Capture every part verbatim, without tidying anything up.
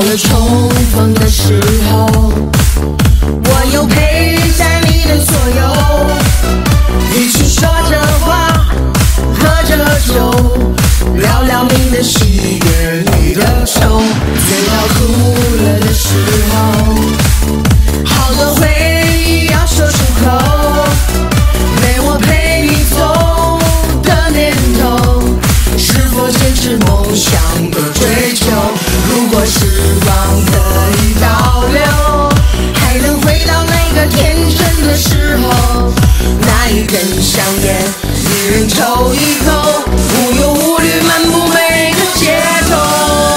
了重逢的时候，我又陪在你的左右，一起说着话，喝着酒，聊聊你的喜悦，你的愁。最要哭了的时候，好多回忆要说出口，没我陪你走的念头，是否坚持梦想的追求？如果时光可以倒流，还能回到那个天真的时候，那一根香烟，一人抽一口，无忧无虑漫步每个街头。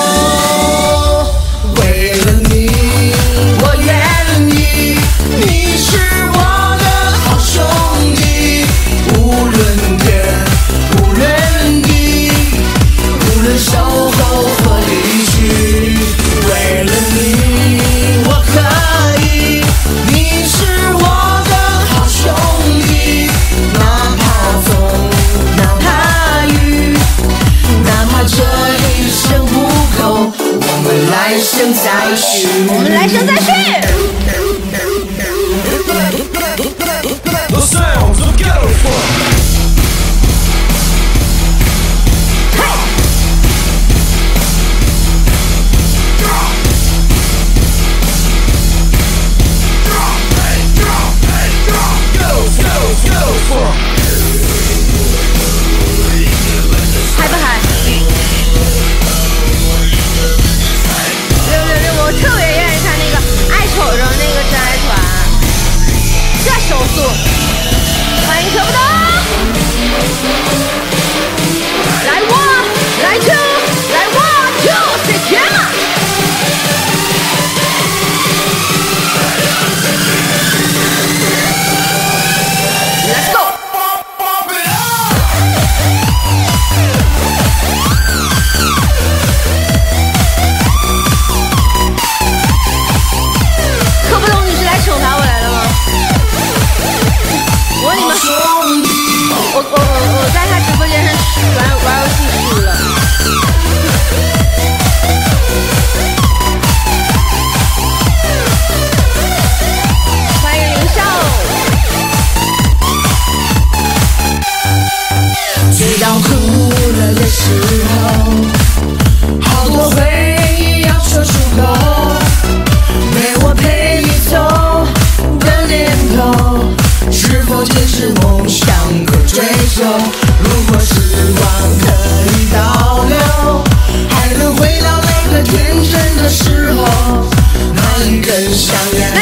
为了你，我愿意，你是我的好兄弟，无论天，无论地，无论守候和离去。为了你，我可以，你是我的好兄弟，哪怕风，哪怕雨，哪怕这一生不够，我们来生再续， 我们来生再续。 The sounds of ghetto funk. Ghetto funk. 嗨不嗨？六六六！我特别愿意看那个爱瞅着那个真爱团，这手速，欢迎可不懂。来我，来 two， 来 one two three， 天啊！我我我在他直播间上玩玩游戏输了。欢迎林少。 最到哭了的时候，好多回忆要说出口，没我陪你走的念头，是否坚持梦想和追求？如果时光可以倒流，还能回到那个天真的时候，那一根香烟。